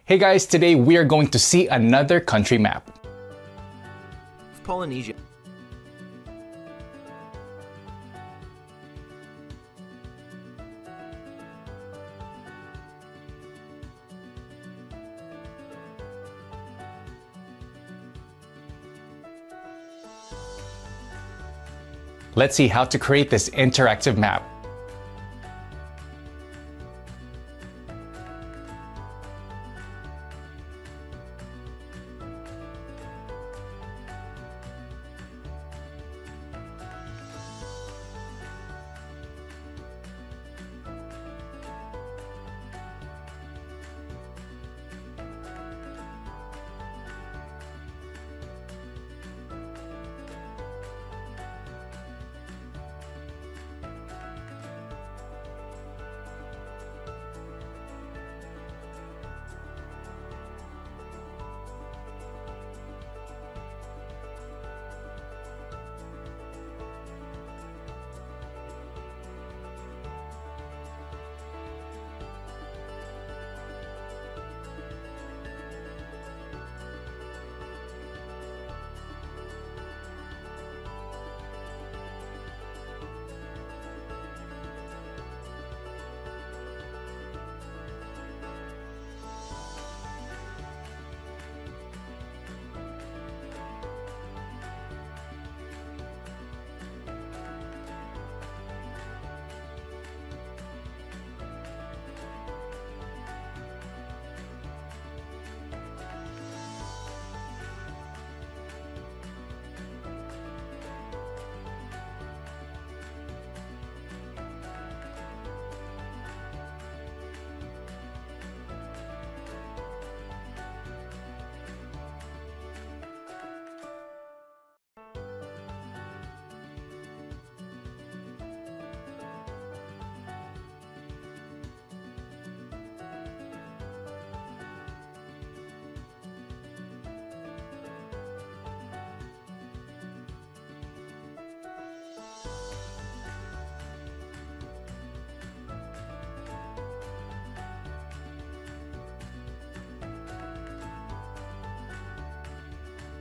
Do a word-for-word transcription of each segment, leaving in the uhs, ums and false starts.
Hey guys, today we are going to see another country map. Polynesia. Let's see how to create this interactive map.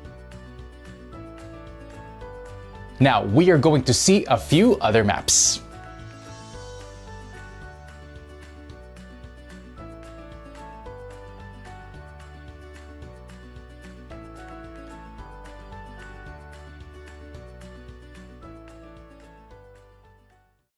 Now we are going to see a few other maps.